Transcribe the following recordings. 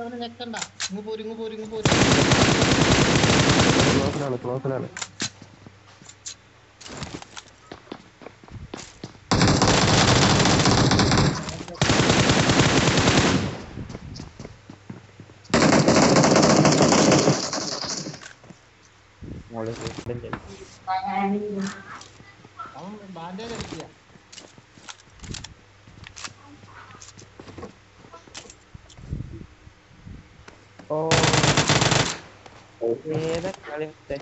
ക്ലോസിലാണ്. ഓ ഏതാ കളി മറ്റേ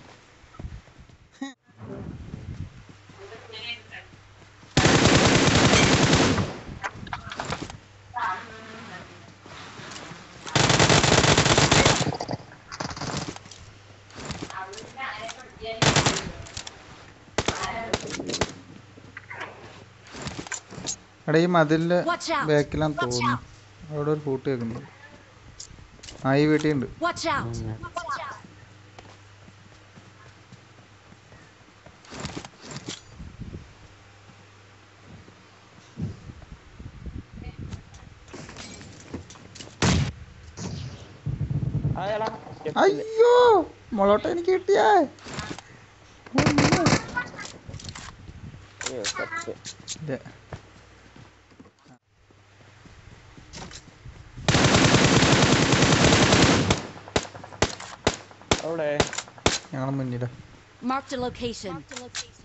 എടാ ഈ മതിലിൻ്റെ ബാക്കിലാന്ന് തോന്നുന്നു. അവിടെ ഒരു കൂട്ട് കേൾക്കുന്നുണ്ട്. ആ ഈ വീട്ടിലുണ്ട്. അയ്യോ മുളോട്ട എനിക്ക് കിട്ടിയേ. ഞങ്ങളെ മുന്നിലാ. Marked a location.